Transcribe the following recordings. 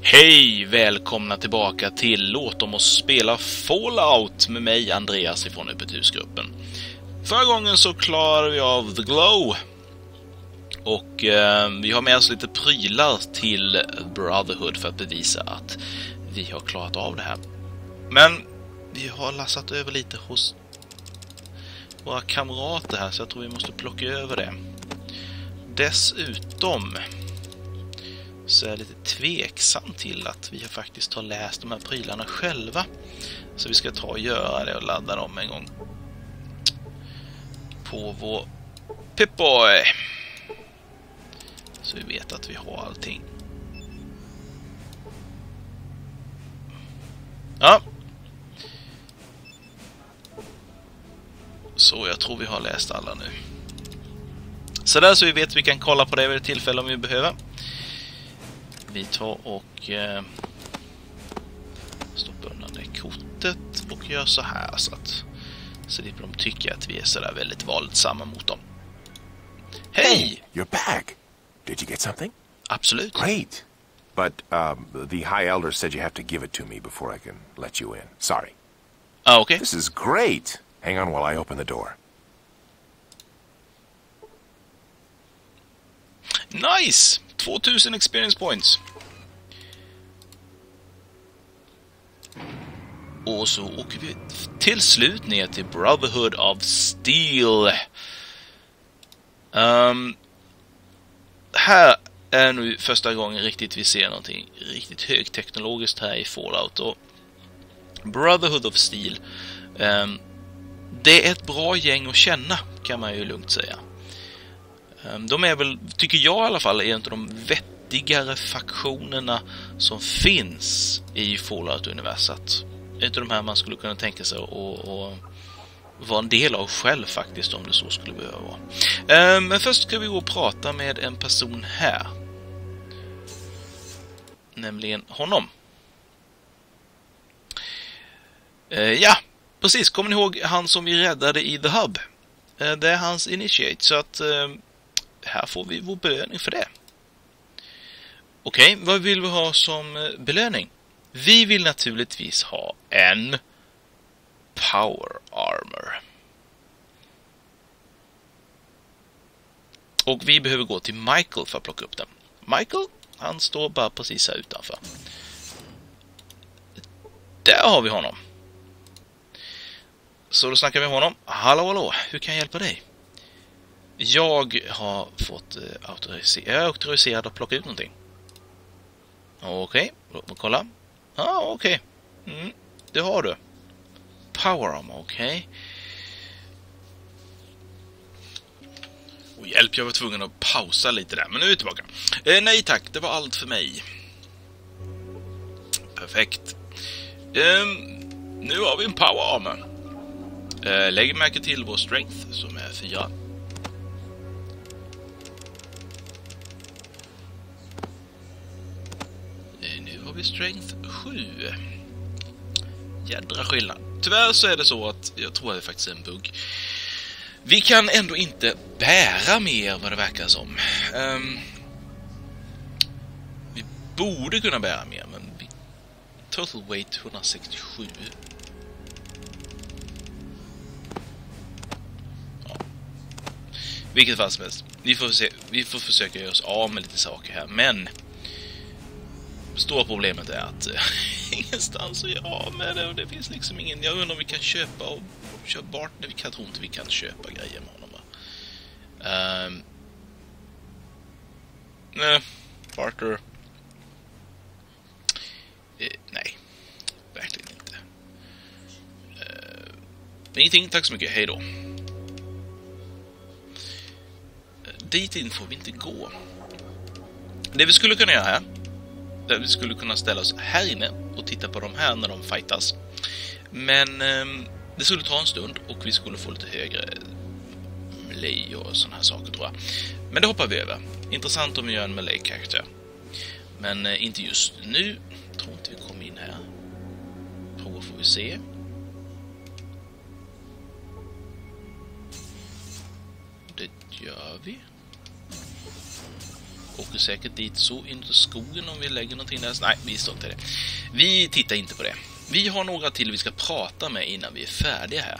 Hej! Välkomna tillbaka till Låt om oss spela Fallout med mig, Andreas ifrån Öppethusgruppen. Förra gången så klarade vi av The Glow. Och vi har med oss lite prylar till Brotherhood för att bevisa att vi har klarat av det här. Men vi har lassat över lite hos våra kamrater här, så jag tror vi måste plocka över det. Dessutom så är jag lite tveksam till att vi faktiskt har läst de här prylarna själva. Så vi ska ta och göra det och ladda dem en gång på vår Pip-Boy. Så vi vet att vi har allting. Ja. Så jag tror vi har läst alla nu. Så där, så vi vet att vi kan kolla på det vid ett tillfälle om vi behöver. Vi tar och stoppar undan det kortet och gör så här så att de tycker att vi är så där väldigt våldsamma mot dem. Hej! You're back. Did you get something? Absolut. Great. But the High Elder said you have to give it to me before I can let you in. Sorry. Ah, okay. This is great. Hang on while I open the door. Nice! 2000 experience points. Och så åker vi till slut ner till Brotherhood of Steel. Här är nu första gången riktigt vi ser någonting riktigt högteknologiskt här i Fallout. Och Brotherhood of Steel, det är ett bra gäng att känna, kan man ju lugnt säga. De är väl, tycker jag i alla fall, en av de vettigare faktionerna som finns i Fallout-universat. Ett av de här man skulle kunna tänka sig och vara en del av själv faktiskt, om det så skulle behöva vara. Men först ska vi gå och prata med en person här. Nämligen honom. Ja, precis. Kommer ni ihåg han som vi räddade i The Hub? Det är hans initiate, så att här får vi vår belöning för det. Okej, vad vill vi ha som belöning? Vi vill naturligtvis ha en Power Armor. Och vi behöver gå till Michael för att plocka upp den. Michael, han står bara precis här utanför. Där har vi honom. Så då snackar vi med honom. Hallå, hur kan jag hjälpa dig? Jag har fått auktoriserad att plocka ut någonting. Okej, låt mig kolla. Okej. Det har du. Power Armor, okej. Och hjälp, jag var tvungen att pausa lite där. Men nu är vi tillbaka. Nej tack, det var allt för mig. Perfekt. Nu har vi en Power Armor. Lägg märke till vår strength som är 4. Nu har vi strength 7. Jädra skillnad. Tyvärr så är det så att jag tror att det faktiskt är en bugg. Vi kan ändå inte bära mer, vad det verkar som. Vi borde kunna bära mer, men total weight 167. Vilket fall som helst. Vi får försöka göra oss av med lite saker här. Men stora problemet är att ingenstans att göra av med det. Och det finns liksom ingen. Jag undrar om vi kan köpa och köpa bort det. Vi kan tro inte vi kan köpa grejer med honom. Nej, barter. Nej, verkligen inte. Ingenting, tack så mycket. Hej då. Dit in får vi inte gå. Det vi skulle kunna göra här, där vi skulle kunna ställa oss här inne och titta på de här när de fightas. Men det skulle ta en stund och vi skulle få lite högre melee och såna här saker, tror jag. Men det hoppar vi över. Intressant om vi gör en melee-karaktär. Men inte just nu. Tror inte vi kommer in här. Prova får vi se. Det gör vi. åker säkert dit så in i skogen om vi lägger någonting där. Nej, vi står inte det. Vi tittar inte på det. Vi har några till vi ska prata med innan vi är färdiga här.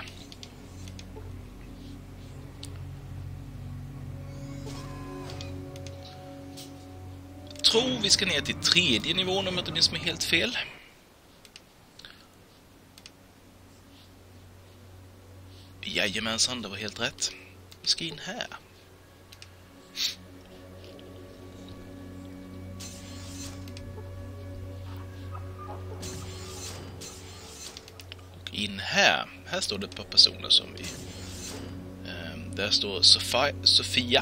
Jag tror vi ska ner till 3:e nivån om jag inte minns mig helt fel. Jajamensan, det var helt rätt. Vi ska in här. Och in här. Här står det ett par personer som vi... där står Sofia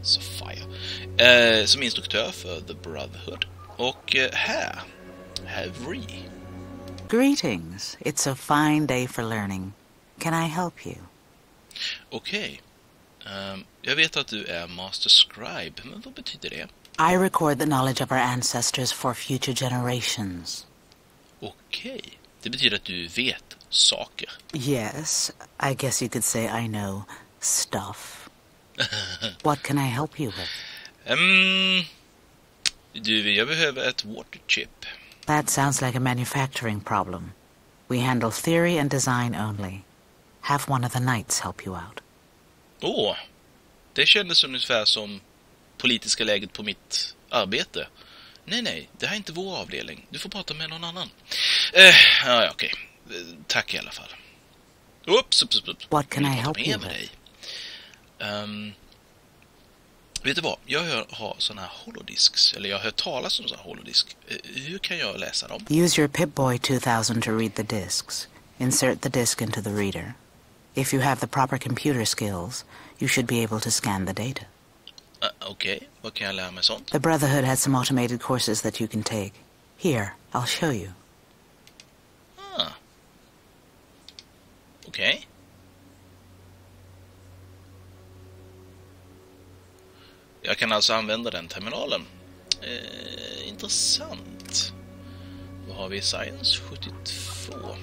som instruktör för The Brotherhood. Och här Vree. Greetings. It's a fine day for learning. Can I help you? Okej. Jag vet att du är Master Scribe, men vad betyder det? I record the knowledge of our ancestors for future generations. Okej. Det betyder att du vet saker. Yes, I guess you could say I know stuff. What can I help you with? Jag behöver ett water chip. That sounds like a manufacturing problem. We handle theory and design only. Have one of the knights help you out. Det kändes ungefär som politiska läget på mitt arbete. Nej, det här är inte vår avdelning. Du får prata med någon annan. Okej. Tack i alla fall. Ups. What can I help you with? Vet du vad? Jag har såna här holodisks. Eller jag har hört talas om såna här holodisk. Hur kan jag läsa dem? Use your Pip-Boy 2000 to read the discs. Insert the disc into the reader. If you have the proper computer skills, you should be able to scan the data. Okej. Vad kan jag lära mig sånt? The Brotherhood has some automated courses that you can take. Here, I'll show you. Okej. Jag kan alltså använda den terminalen. Intressant. Vad har vi i Science 72?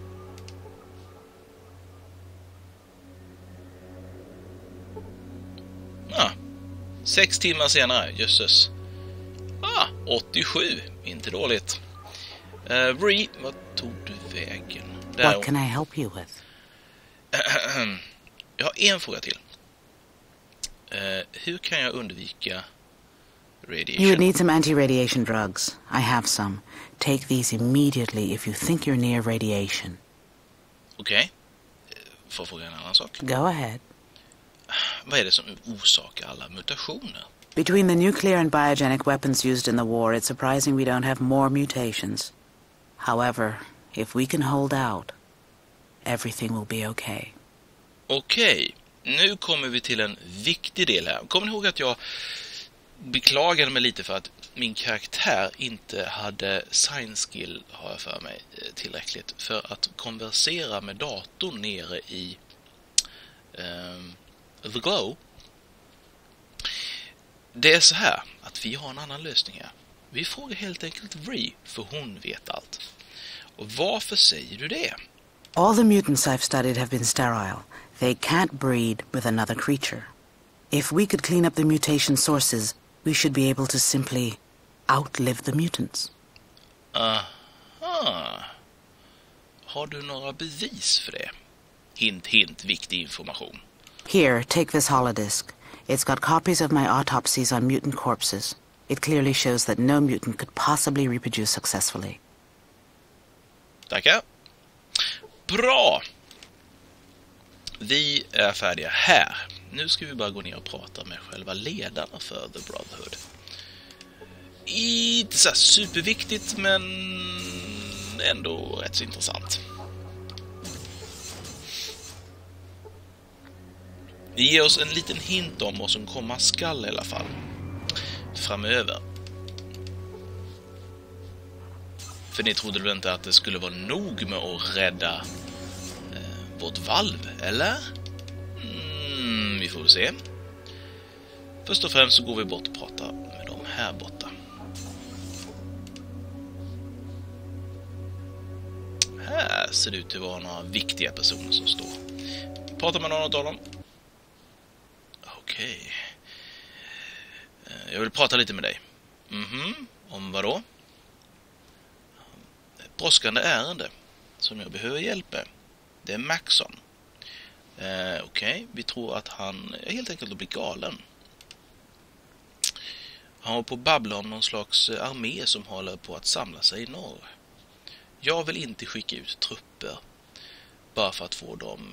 6 timmar senare, jösses. 87, inte dåligt. Vree, vad tog du vägen? What can I help you with? Jag har en fråga till. Hur kan jag undvika radiation? You would need some anti-radiation drugs. I have some. Take these immediately if you think you're near radiation. Okej. Får jag fråga en annan sak? Go ahead. Vad är det som orsakar alla mutationer? Between the nuclear and biogenic weapons used in the war, it's surprising we don't have more mutations. However, if we can hold out, everything will be okay. Okej. Nu kommer vi till en viktig del här. Kommer ni ihåg att jag beklagade mig lite för att min karaktär inte hade science skill, har jag för mig, tillräckligt för att konversera med datorn nere i The Glow. Det är så här att vi har en annan lösning här. Vi frågar helt enkelt Vree, för hon vet allt. Och varför säger du det? All the mutants I've studied have been sterile. They can't breed with another creature. If we could clean up the mutation sources, we should be able to simply outlive the mutants. Aha. Har du några bevis för det? Hint, hint, viktig information. Here, take this holodisk. It's got copies of my autopsies on mutant corpses. It clearly shows that no mutant could possibly reproduce successfully. Tackar. Bra! Vi är färdiga här. Nu ska vi bara gå ner och prata med själva ledarna för The Brotherhood. Inte så superviktigt, men ändå rätt så intressant. Det ger oss en liten hint om vad som komma skall i alla fall. Framöver. För ni trodde väl inte att det skulle vara nog med att rädda vårt valv, eller? Vi får se. Först och främst så går vi bort och pratar med dem här borta. Här ser det ut att vara några viktiga personer som står. Prata med någon av dem. Okej. Jag vill prata lite med dig. Om vad då? Ett brådskande ärende som jag behöver hjälp med. Det är Maxon. Okej, vi tror att han är helt enkelt att bli galen. Han var på att babbla om någon slags armé som håller på att samla sig i norr. Jag vill inte skicka ut trupper bara för att få dem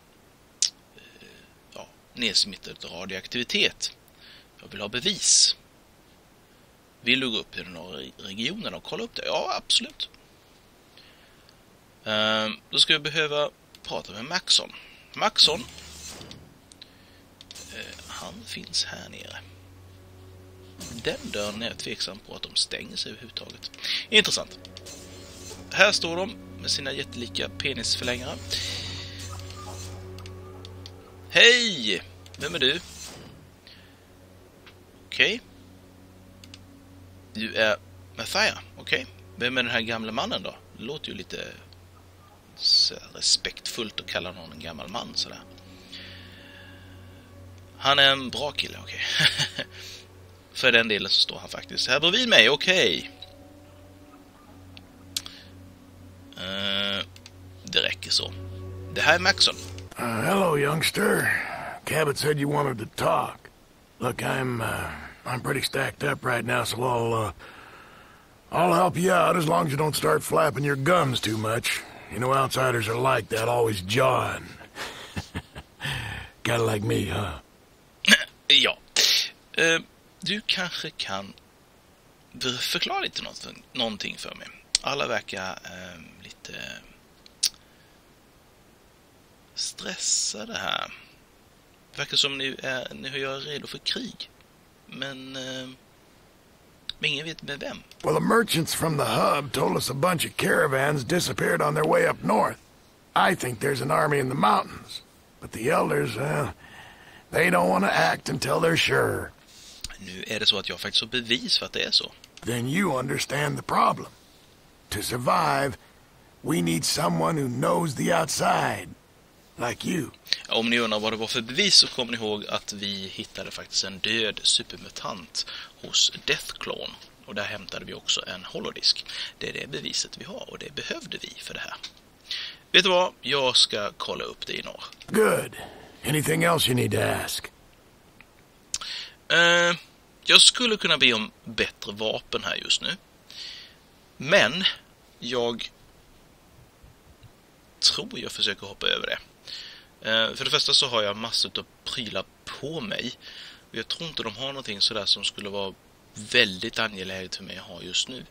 nedsmittade radioaktivitet. Jag vill ha bevis. Vill du gå upp i den norra regionen och kolla upp det? Ja, absolut. Då ska jag behöva prata med Maxon. Maxon, han finns här nere. Den dörren är jag tveksam på att de stänger sig överhuvudtaget. Intressant. Här står de med sina jättelika penisförlängare. Hej! Vem är du? Okej. Du är Mathia, okej. Vem är den här gamla mannen då? Det låter ju lite så respektfullt att kalla någon en gammal man sådär. Han är en bra kille, okej. För den delen så står han faktiskt här bredvid mig, okej. Det räcker så. Det här är Maxon. Hello, youngster. Cabot said you wanted to talk. Look, I'm pretty stacked up right now, so I'll help you out as long as you don't start flapping your gums too much. You know outsiders are like that, always jawing. Kinda like me, huh? Ja. Du kanske kan förklara lite någonting för mig. Alla verkar lite stressade här. Det verkar som ni är redo för krig. Men ingen vet med vem. Well, the merchants from the hub told us a bunch of caravans disappeared on their way up north. I think there's an army in the mountains. But the elders, they don't want to act until they're sure. Nu är det så att jag faktiskt har bevis för att det är så. Then you understand the problem. To survive, we need someone who knows the outside. Like you. Om ni undrar vad det var för bevis så kommer ni ihåg att vi hittade faktiskt en död supermutant hos Deathclone. Och där hämtade vi också en holodisk. Det är det beviset vi har och det behövde vi för det här. Vet du vad? Jag ska kolla upp det i norr. Good. Anything else you need to ask? Jag skulle kunna be om bättre vapen här just nu. Men jag tror jag försöker hoppa över det. För det första så har jag massor av prylar på mig. Och jag tror inte de har någonting sådär som skulle vara väldigt angeläget för mig att ha just nu.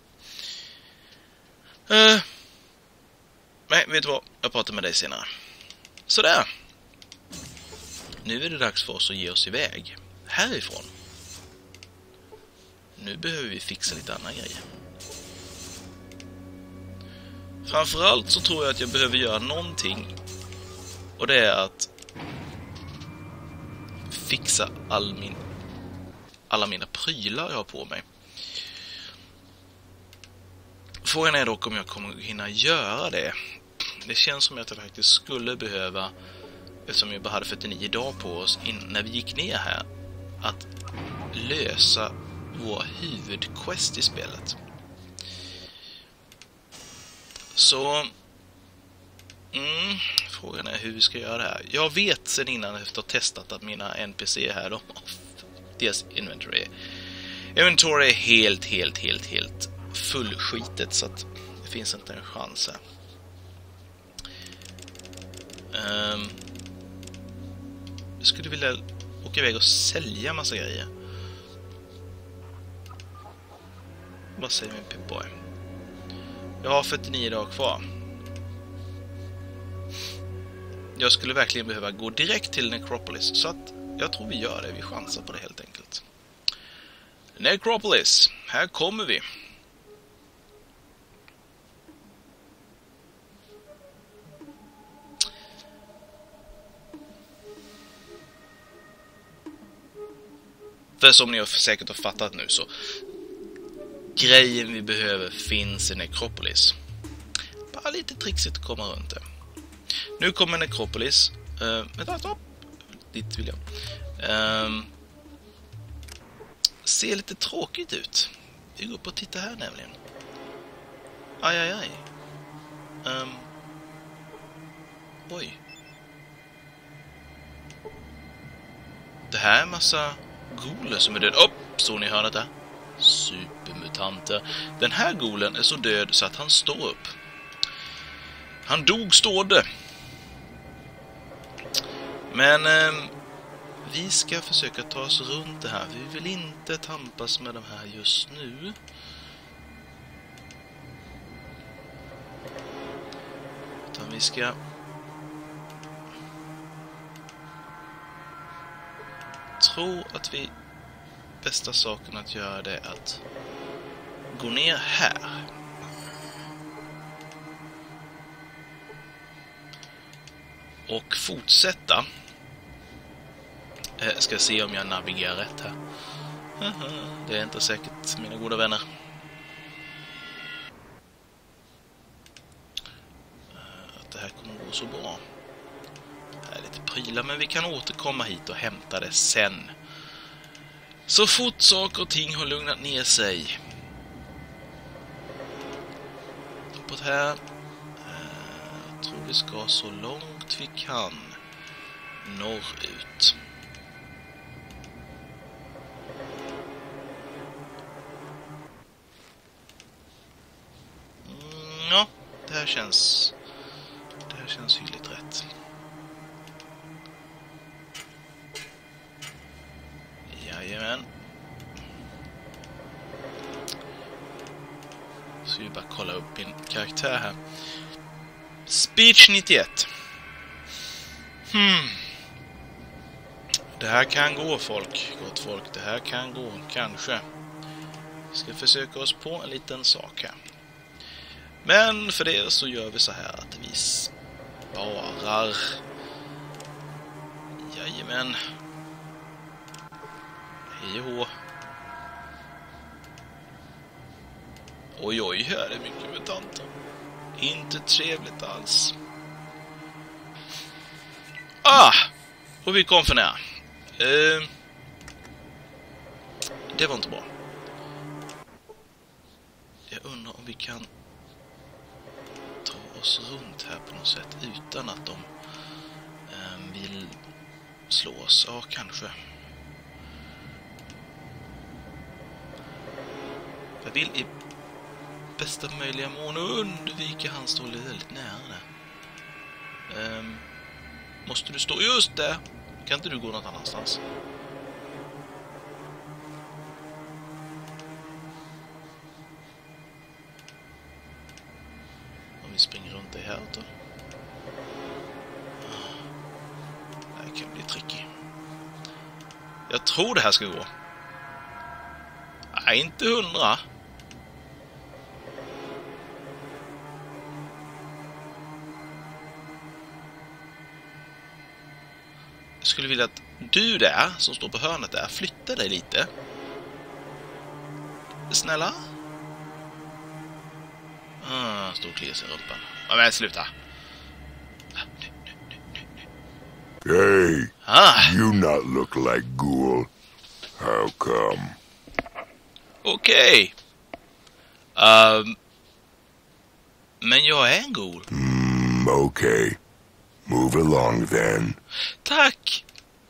Nej, vet du vad? Jag pratar med dig senare. Sådär. Nu är det dags för oss att ge oss iväg. Härifrån. Nu behöver vi fixa lite andra grejer. Framförallt så tror jag att jag behöver göra någonting. Och det är att fixa alla mina prylar jag har på mig. Frågan är dock om jag kommer hinna göra det. Det känns som att jag faktiskt skulle behöva, eftersom vi bara hade 49 dagar på oss när vi gick ner här, att lösa vår huvudquest i spelet. Så frågan är hur vi ska göra det här. Jag vet sen innan efter att ha testat att mina NPC här, deras inventory är helt fullskitet, så att det finns inte en chans här. Jag skulle vilja åka iväg och sälja massa grejer. Vad säger min Pip-Boy? Jag har 49 dagar kvar. Jag skulle verkligen behöva gå direkt till Necropolis, så att jag tror vi gör det. Vi chansar på det helt enkelt. Necropolis, här kommer vi. För som ni har säkert har fattat nu så grejen vi behöver finns i Necropolis. Bara lite trixigt att komma runt det. Nu kommer Necropolis. Vänta, dit vill jag. ser lite tråkigt ut. Vi går upp och tittar här nämligen. Aj, aj, aj. Oj. Det här är en massa goler som är död. Såg ni hörnet där? Supermutanter. Den här golen är så död så att han står upp. Han dog stående. Men vi ska försöka ta oss runt det här. Vi vill inte tampas med de här just nu. Utan vi ska... tro att vi... bästa saken att göra det är att gå ner här. Och fortsätta. Ska se om jag navigerar rätt här. Det är inte säkert, mina goda vänner. Att det här kommer gå så bra. Det är lite prylar, men vi kan återkomma hit och hämta det sen. Så fort saker och ting har lugnat ner sig. Uppåt här. Jag tror vi ska så långt vi kan norrut. Ja, det här känns hyggligt rätt. Jajamän. Så vi bara kolla upp min karaktär här. Speech 91. Det här kan gå, gott folk. Det här kan gå, kanske. Vi ska försöka oss på en liten sak här. Men för det så gör vi så här att vi sparar. Jajamän. Hej och hå. Oj, oj, här är mycket mutanter. Inte trevligt alls. Och vi kom för nära. Det var inte bra. Jag undrar om vi kan ta oss runt här på något sätt utan att de vill slå oss. Ja, kanske. Jag vill i bästa möjliga mån undvika han står väldigt nära där. Måste du stå just där? Kan inte du gå något annanstans? Om vi springer runt det här då. Det här kan bli tricky. Jag tror det här ska gå. Nej, inte 100. Jag skulle vilja att du där, som står på hörnet där, flyttar dig lite. Snälla? Står och kliar sig i rumpan. Ja, men sluta. Hey, you not look like ghoul. How come? Okej. Men jag är en ghoul. Okay. Move along then. Tack!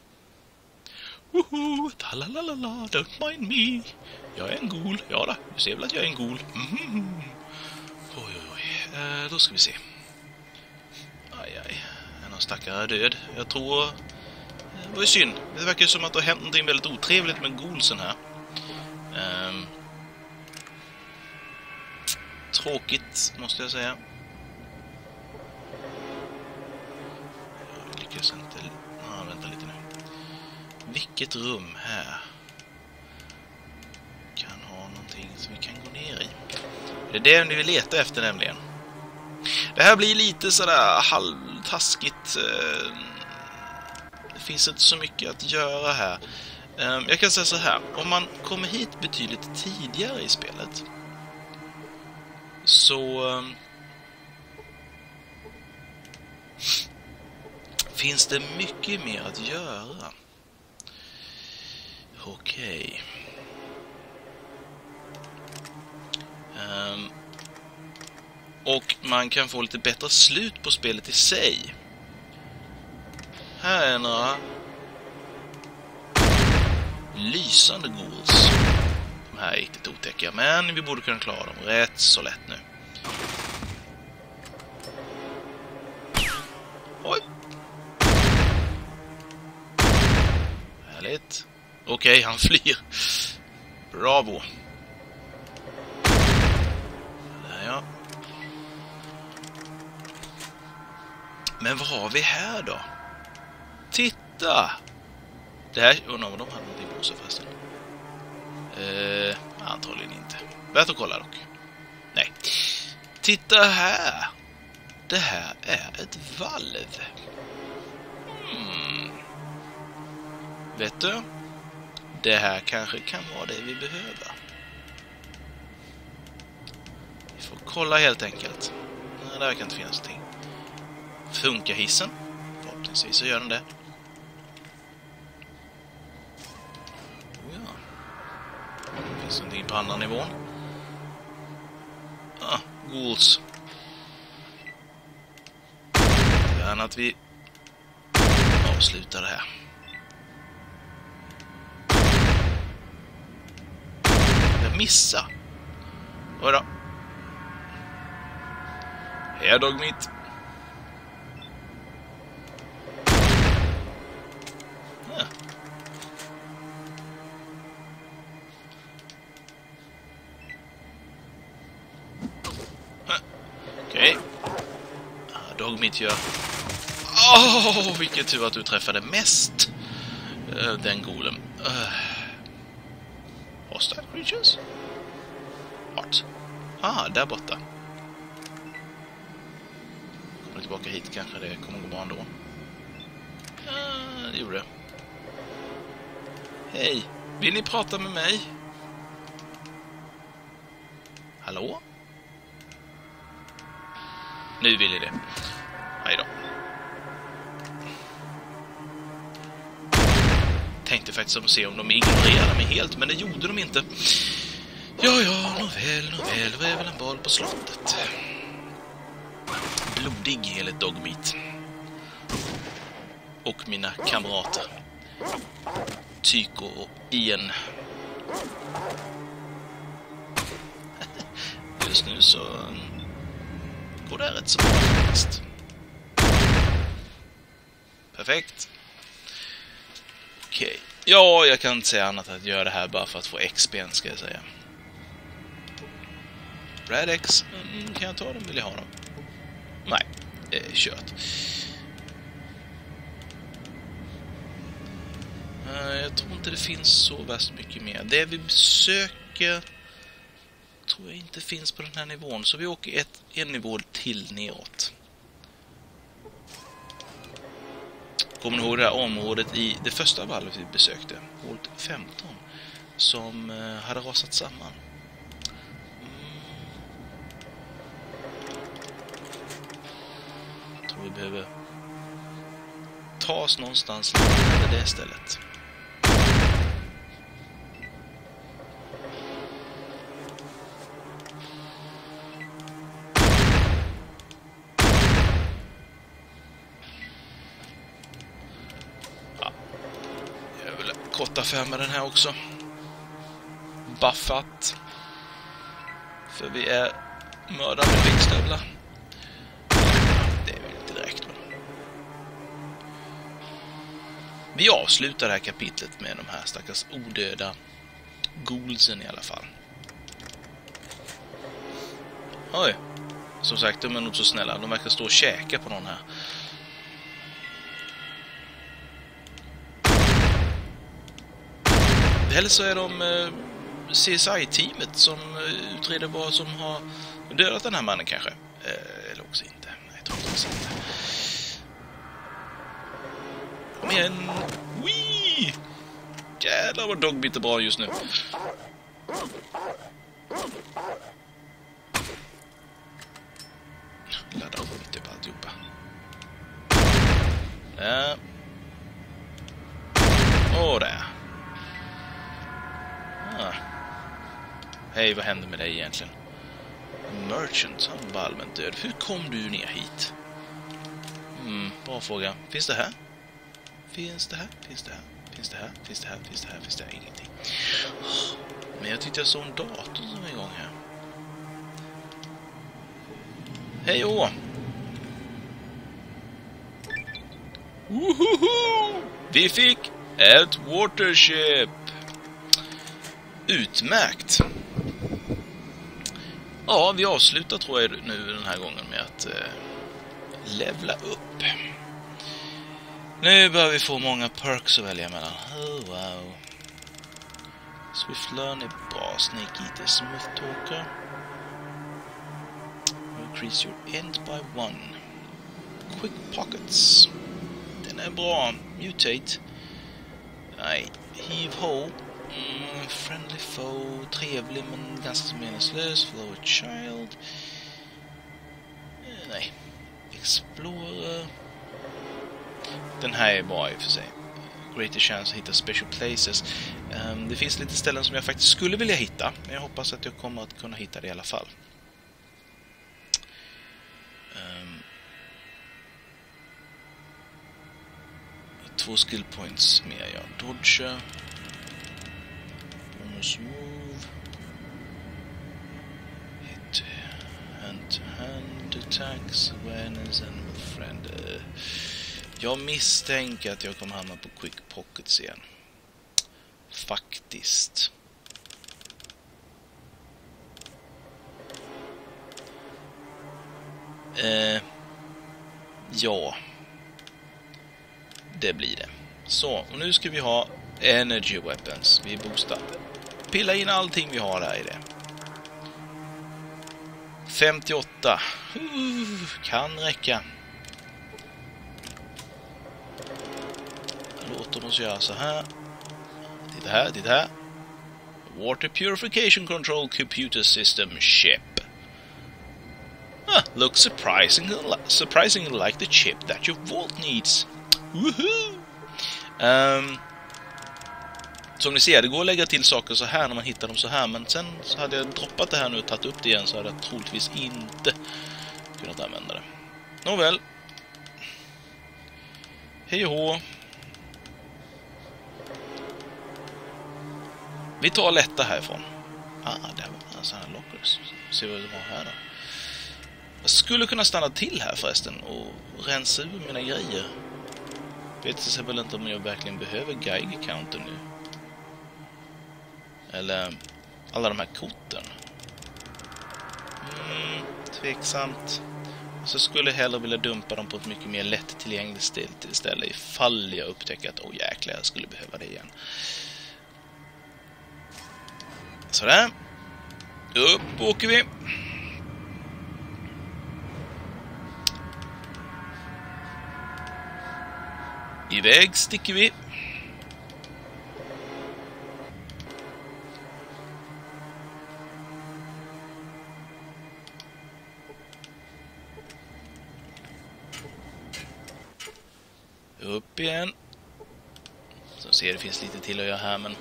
Woho! Talalala, don't mind me. Jag är en ghoul. Ja då, du ser väl att jag är en ghoul. Oj, oj, oj. Då ska vi se. Aj, aj. En av stackare är död. Jag tror... Det var ju synd. Det verkar som att det har hänt någonting väldigt otrevligt med ghoulsen här. Tråkigt, måste jag säga. Jag lyckas inte... vänta lite nu. Vilket rum här kan ha någonting som vi kan gå ner i? Det är det ni vill leta efter nämligen. Det här blir lite sådär halvtaskigt. Det finns inte så mycket att göra här. Jag kan säga så här. Om man kommer hit betydligt tidigare i spelet så finns det mycket mer att göra. Okej. Och man kan få lite bättre slut på spelet i sig. Här är några lysande ghouls. De här är riktigt otäcka, men vi borde kunna klara dem rätt så lätt nu. Oj. Härligt. Okej, han flyr. Bravo. Där ja. Men vad har vi här då? Titta! Det här... undrar om de hade någonting på sig förresten. Antagligen inte. Värt att kolla dock. Nej. Titta här! Det här är ett valv. Vet du? Det här kanske kan vara det vi behöver. Vi får kolla helt enkelt. Nej, där kan inte finnas någonting. Funkar hissen? Förhoppningsvis så gör den det. Ja. Finns det någonting på andra nivån? Ghouls. Gärna att vi avslutar det här. Jag missar. Oj då. Hej Dogmeat. Okej. Dogmeat gör... vilken tur att du träffade mest. Den golem. Hostile creatures? Vart? Där borta. Kommer tillbaka hit kanske det kommer gå bra ändå. Det gjorde det. Hej, vill ni prata med mig? Hallå? Nu vill ni det. Hej då. Tänkte faktiskt att se om de ignorerade mig helt, men det gjorde de inte. Ja, nåväl, vad är väl en bal på slottet? Blodig enligt Dogmeat. Och mina kamrater. Tycho och Ian. Just nu så går det rätt så bra faktiskt. Perfekt. Okej. Ja, jag kan inte säga annat än att göra det här bara för att få XP:n, ska jag säga. Radex, kan jag ta dem? Vill jag ha dem? Nej, det är kört. Jag tror inte det finns så värst mycket mer. Det vi besöker tror jag inte finns på den här nivån. Så vi åker en nivå till neråt. Kommer ni ihåg det här området i det första valvet vi besökte? Vault 15. Som hade rasat samman. Jag tror vi behöver ta oss någonstans till det stället. Korta affär med den här också. Buffat. För vi är mördade med blickstövlar. Det är väl inte direkt. Vi avslutar det här kapitlet med de här stackars odöda ghoulsen i alla fall. Oj. Som sagt, de är nog så snälla. De verkar stå och käka på någon här. Eller så är de CSI-teamet som utreder vad som har dödat den här mannen kanske. Eller också inte. Nej, jag tror inte. Kom igen. Wee! Jävlar vad Dogmeat är bra just nu. Ladda upp mitt upp alltihopa. Där. Och där. Hej, vad händer med dig egentligen? Merchant, han var allmänt död. Hur kom du ner hit? Bra fråga. Finns det här? Finns det här? Finns det här? Finns det här? Finns det här? Finns det här? Finns det här? Ingenting. Men jag tyckte jag såg en dator som var igång här. Hej å! Wohoho! Vi fick ett watership! Utmärkt! Ja, vi avslutar tror jag nu den här gången med att levla upp. Nu börjar vi få många perks att välja mellan. Oh, wow. Swift Learn är bra. Snake Eater, Smooth Talker. Increase your end by 1. Quick Pockets. Den är bra. Mutate. Nej. Heave Ho. Friendly Foe. Trevlig men ganska meningslös. Flower Child. Nej. Explorer. Den här är bra i och för sig. Greater chance att hitta special places. Det finns lite ställen som jag faktiskt skulle vilja hitta. Men jag hoppas att jag kommer att kunna hitta det i alla fall. 2 skill points mer. Jag dodger. Bonus move. Hit. Hand attacks. Awareness and friend. Jag misstänker att jag kommer hamna på quick pockets igen. Faktiskt. Ja. Det blir det. Så, och nu ska vi ha energy weapons. Vi boostar. Pilla in allting vi har här i det. 58. Kan räcka. Låt oss göra så här. Titta här, titta här. Water Purification Control Computer System Chip. Looks surprisingly like the chip that your vault needs. Woohoo! Som ni ser, det går att lägga till saker så här när man hittar dem så här. Men sen så hade jag droppat det här nu och tagit upp det igen så hade jag troligtvis inte kunnat använda det. Nåväl. Hej och hå. Vi tar lätta härifrån. Där var en sån här lockers. Se vad det var här då. Jag skulle kunna stanna till här förresten och rensa ur mina grejer. Vet jag väl inte om jag verkligen behöver Geiger-counter nu. Eller alla de här korten. Tveksamt. Så skulle jag hellre vilja dumpa dem på ett mycket mer lättillgängligt ställe ifall jag upptäcker att jäklar, jag skulle behöva det igen. Sådär. Upp åker vi. Iväg sticker vi. Upp igen. Så ser det finns lite till att göra här, men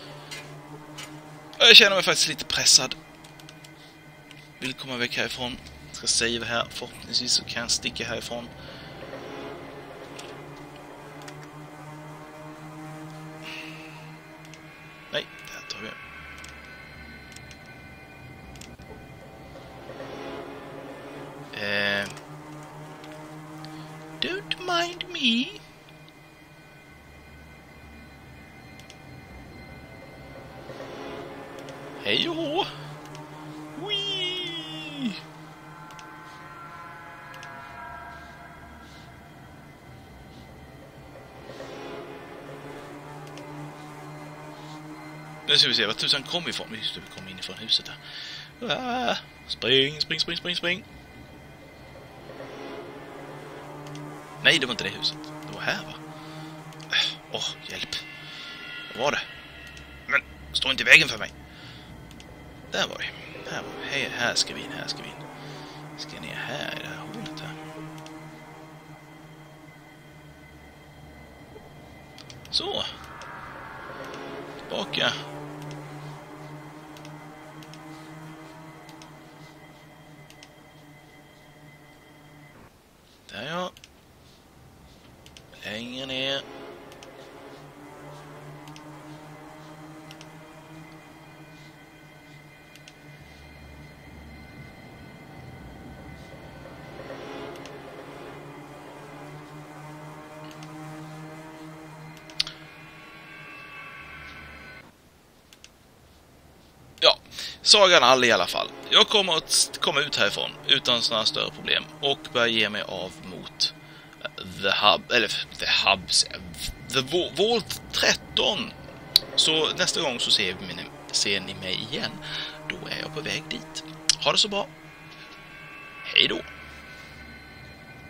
jag känner mig faktiskt lite pressad. Vill komma väck härifrån. Ska save här. Förhoppningsvis så kan jag sticka härifrån. Nej, där tar vi. Don't mind me. Hej då. Wee. Nu ska vi se vad tusan kom ifrån. Just det, vi kom inifrån huset där. Spring, spring, spring, spring, spring. Nej, det var inte det huset. Det var här, va? Hjälp. Vad var det? Men, stå inte i vägen för mig. Där var vi. Här ska vi in, här ska vi in. Ska jag ner här i det här hålet här. Så. Tillbaka. Där ja. Längre ner. Ja, Sagan All i alla fall. Jag kommer att komma ut härifrån utan sådana större problem och börja ge mig av mot The Vault 13. Så nästa gång så ser ni mig igen. Då är jag på väg dit. Ha det så bra. Hej då.